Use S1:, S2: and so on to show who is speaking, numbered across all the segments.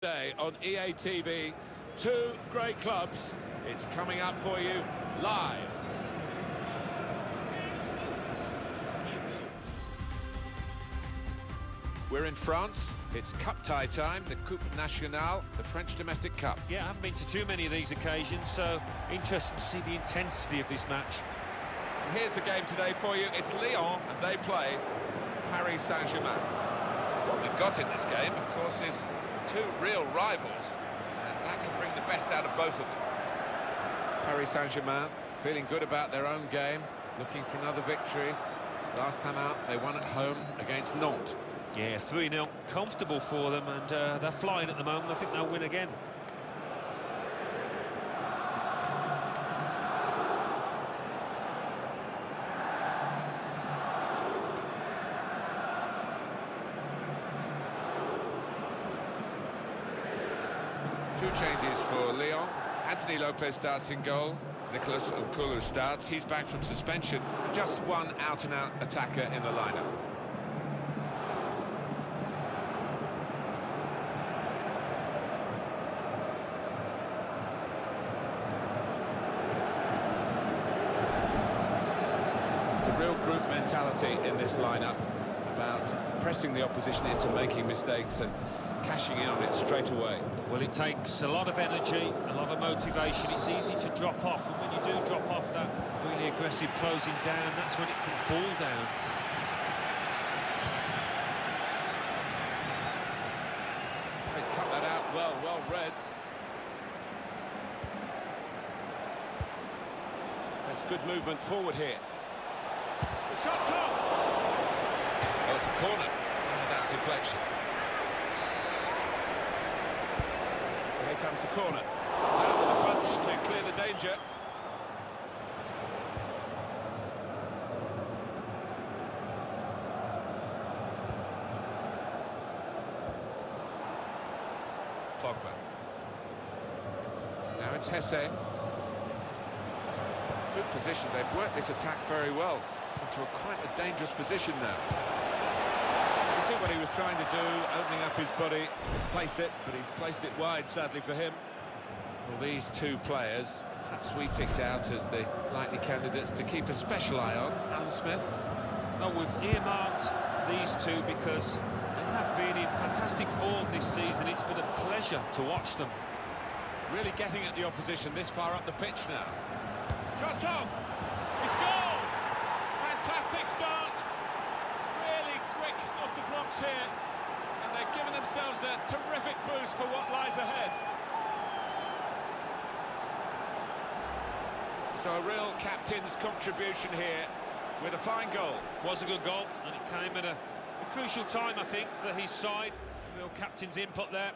S1: Day on EA TV. Two great clubs. It's coming up for you live. We're in France. It's cup tie time, the Coupe Nationale, the French domestic cup.
S2: Yeah, I haven't been to too many of these occasions, so interesting to see the intensity of this match.
S1: And here's the game today for you. It's Lyon, and they play Paris Saint-Germain. What we've got in this game, of course, is two real rivals, and that can bring the best out of both of them. Paris Saint-Germain feeling good about their own game, looking for another victory. Last time out, they won at home against Nantes.
S2: Yeah, 3-0, comfortable for them, and they're flying at the moment. I think they'll win again.
S1: Two changes for Lyon. Anthony Lopez starts in goal. Nicolas Nkulu starts. He's back from suspension. Just one out-and-out attacker in the lineup. It's a real group mentality in this lineup about pressing the opposition into making mistakes and cashing in on it straight away.
S2: Well, it takes a lot of energy, a lot of motivation. It's easy to drop off, and when you do drop off that really aggressive closing down, that's when it can fall down.
S1: He's cut that out well read. There's good movement forward here. The shot's on! Oh, it's a corner. And out deflection. Here comes the corner. It's out with a punch to clear the danger. Pogba. Now it's Hesse. Good position. They've worked this attack very well into quite a dangerous position now. You see what he was trying to do, opening up his body, place it, but he's placed it wide, sadly for him. Well, these two players, perhaps we picked out as the likely candidates to keep a special eye on. Alan Smith.
S2: Well, we've earmarked these two because they have been in fantastic form this season. It's been a pleasure to watch them.
S1: Really getting at the opposition this far up the pitch now. Shot on! He scored! Fantastic start! Really quick off the blocks here, and they've given themselves a terrific boost for what lies ahead. So a real captain's contribution here with a fine goal.
S2: Was a good goal, and it came at a crucial time, I think, for his side. Real captain's input there.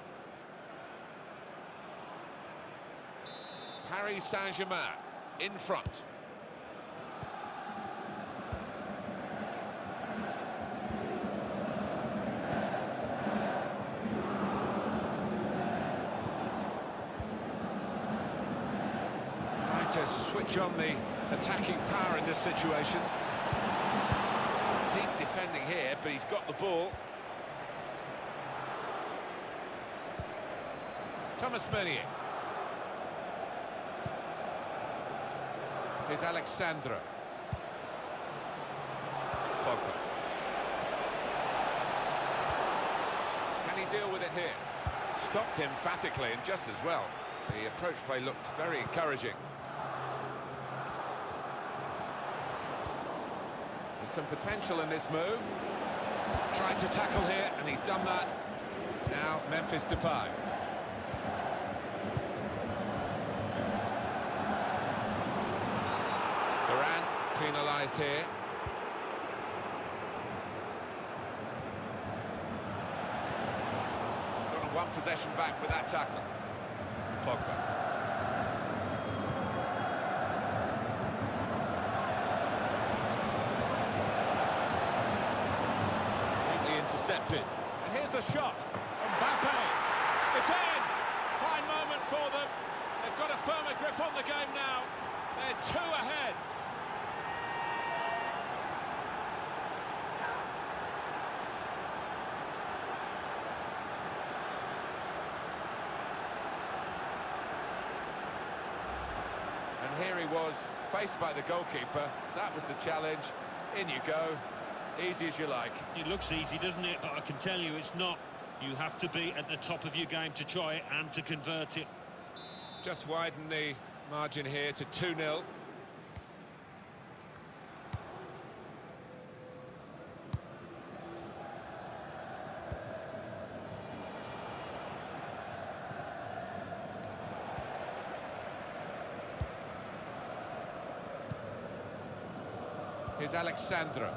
S1: Paris Saint-Germain in front. Trying to switch on the attacking power in this situation. Deep defending here, but he's got the ball. Thomas Meunier. Here's Alexandre. Pogba. Can he deal with it here? Stopped emphatically and just as well. The approach play looked very encouraging. There's some potential in this move. Tried to tackle here, and he's done that. Now Memphis Depay. Penalised here. Got a one possession back with that tackle. Pogba. Neatly intercepted. And here's the shot. Mbappe. It's in. Fine moment for them. They've got a firmer grip on the game now. They're two ahead. here he was, faced by the goalkeeper. That was the challenge. In you go. Easy as you like.
S2: It looks easy, doesn't it? But I can tell you it's not. You have to be at the top of your game to try it and to convert it.
S1: Just widen the margin here to 2-0. Here's Alexandro.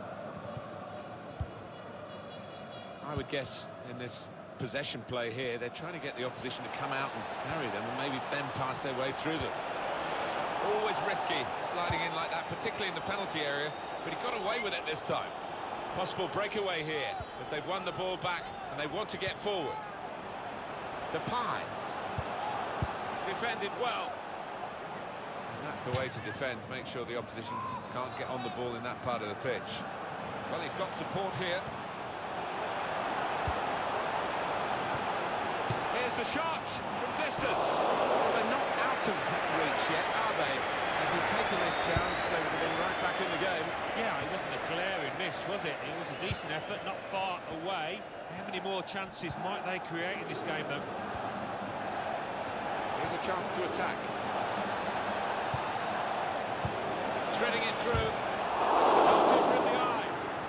S1: I would guess in this possession play here, they're trying to get the opposition to come out and harry them and maybe then pass their way through them. Always risky sliding in like that, particularly in the penalty area, but he got away with it this time. Possible breakaway here as they've won the ball back and they want to get forward. Depay. Defended well. And that's the way to defend, make sure the opposition can't get on the ball in that part of the pitch. Well, he's got support here. Here's the shot from distance. Well, they're not out of reach yet, are they? Had he taken this chance, they would have been right back in the game.
S2: Yeah, it wasn't a glaring miss, was it? It was a decent effort, not far away. How many more chances might they create in this game, though?
S1: Here's a chance to attack. Threading it through. Goalkeeper in the eye.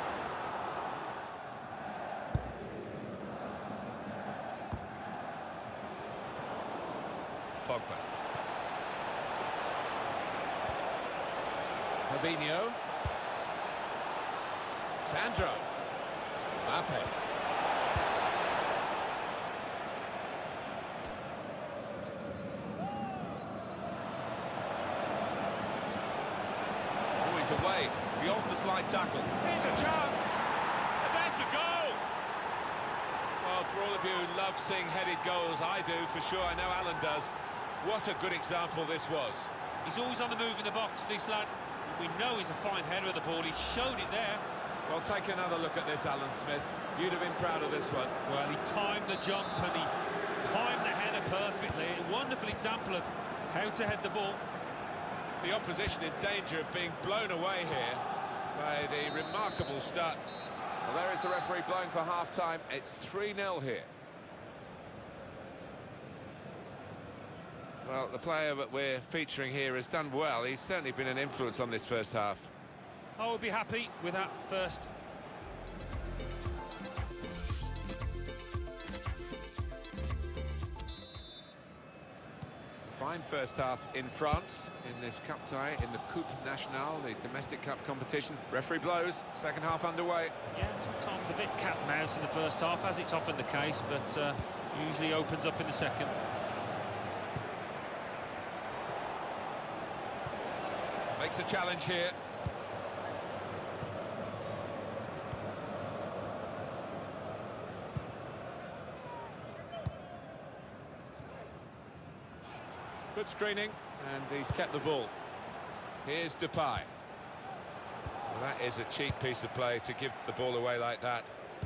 S1: Pogba. Fabinho. Sandro. Mbappe. Away, beyond the slide tackle. Here's a chance! And there's the goal! Well, for all of you who love seeing headed goals, I do, for sure. I know Alan does. What a good example this was.
S2: He's always on the move in the box, this lad. We know he's a fine header of the ball. He showed it there.
S1: Well, take another look at this, Alan Smith. You'd have been proud of this one.
S2: Well, he timed the jump and he timed the header perfectly. A wonderful example of how to head the ball.
S1: The opposition in danger of being blown away here by the remarkable start. Well, there is the referee blowing for half-time. It's 3-0 here. Well, the player that we're featuring here has done well. He's certainly been an influence on this first half.
S2: I would be happy with that first.
S1: Fine first half in France in this cup tie in the Coupe Nationale, the domestic cup competition. Referee blows, second half underway.
S2: Yeah, sometimes a bit cat and mouse in the first half, as it's often the case, but usually opens up in the second.
S1: Makes a challenge here. Good screening, and he's kept the ball. Here's Depay. Well, that is a cheap piece of play to give the ball away like that.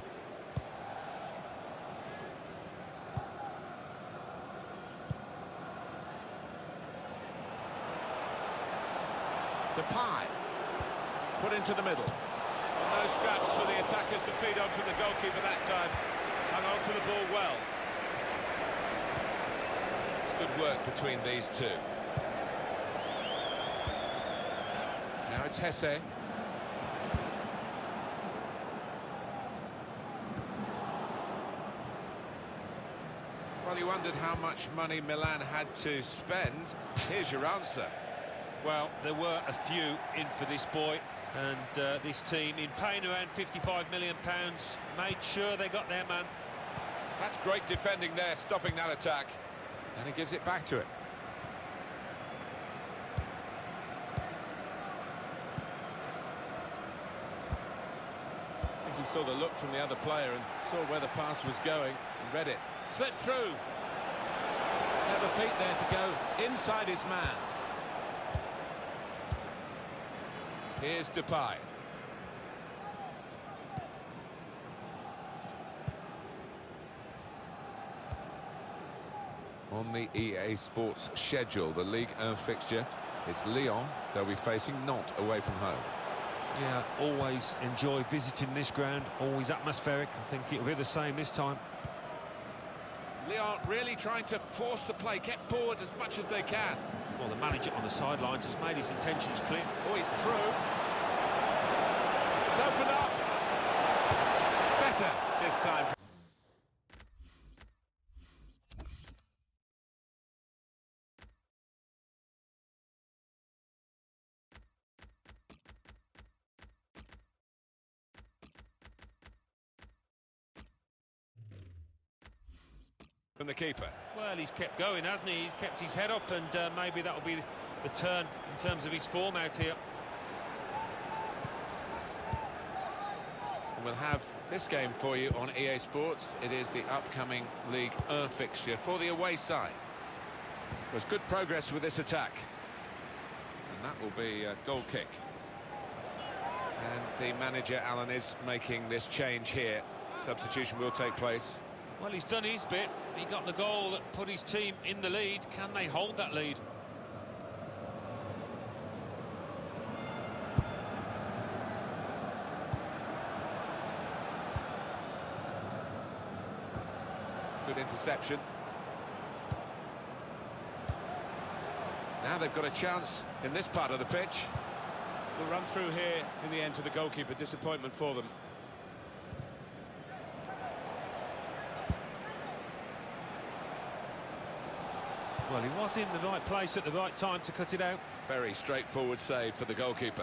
S1: Depay. Put into the middle. Well, no scraps for the attackers to feed on from the goalkeeper that time. Hung on to the ball well. Good work between these two. Now it's Hesse. Well, you wondered how much money Milan had to spend. Here's your answer.
S2: Well, there were a few in for this boy, and this team, in paying around £55 million, made sure they got their man.
S1: That's great defending there, stopping that attack. And he gives it back to him. I think he saw the look from the other player and saw where the pass was going and read it. Slipped through. Clever feet there to go inside his man. Here's Depay. On the EA Sports schedule, the Ligue 1 fixture It's Lyon they'll be facing, not away from home.
S2: Yeah, always enjoy visiting this ground, always atmospheric. I think it'll be the same this time.
S1: Lyon really trying to force the play, get forward as much as they can.
S2: Well, the manager on the sidelines has made his intentions clear.
S1: Oh, he's through. It's opened up. Better this time. From the keeper.
S2: Well, he's kept going, hasn't he? He's kept his head up, and maybe that'll be the turn in terms of his form out here.
S1: We'll have this game for you on EA Sports. It is the upcoming Ligue 1 fixture for the away side. There's good progress with this attack. And that will be a goal kick. And the manager, Alan, is making this change here. Substitution will take place.
S2: Well, he's done his bit. He got the goal that put his team in the lead. Can they hold that lead?
S1: Good interception. Now they've got a chance in this part of the pitch.
S3: The run through here in the end to the goalkeeper, disappointment for them.
S2: Well, he was in the right place at the right time to cut it out.
S1: Very straightforward save for the goalkeeper.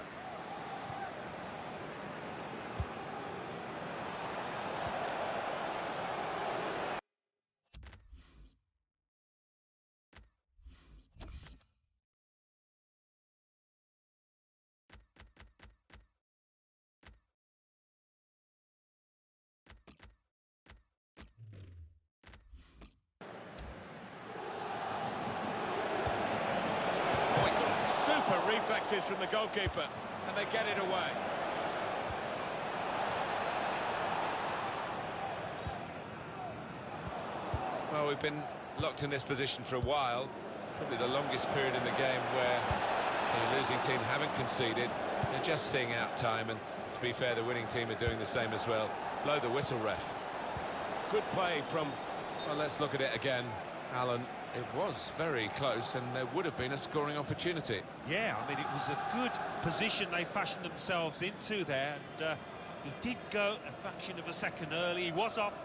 S3: Super reflexes from the goalkeeper, and they get it away.
S1: Well, we've been locked in this position for a while. Probably the longest period in the game where the losing team haven't conceded. They're just seeing out time, and to be fair, the winning team are doing the same as well. Blow the whistle, ref.
S3: Good play from...
S1: Well, let's look at it again, Alan. It was very close, and there would have been a scoring opportunity.
S2: Yeah, I mean, it was a good position they fashioned themselves into there, and he did go a fraction of a second early. He was off.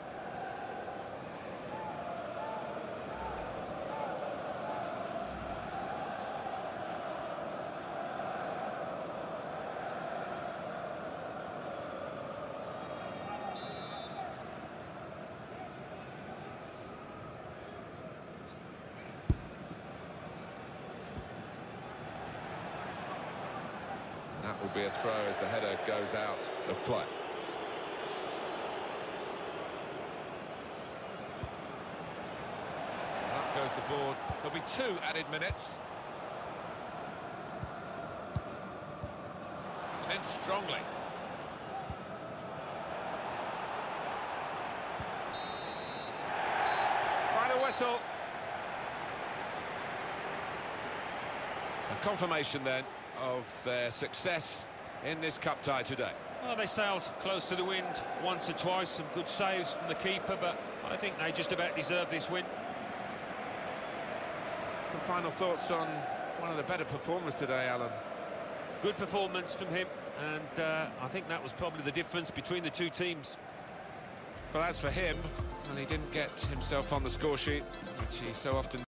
S1: That will be a throw as the header goes out of play. Up goes the board. There'll be 2 added minutes. He's in strongly. Final whistle. A confirmation then of their success in this cup tie today.
S2: Well, they sailed close to the wind once or twice, some good saves from the keeper, but I think they just about deserve this win.
S1: Some final thoughts on one of the better performers today, Alan.
S2: Good performance from him, and I think that was probably the difference between the two teams.
S1: Well, as for him, well, he didn't get himself on the score sheet, which he so often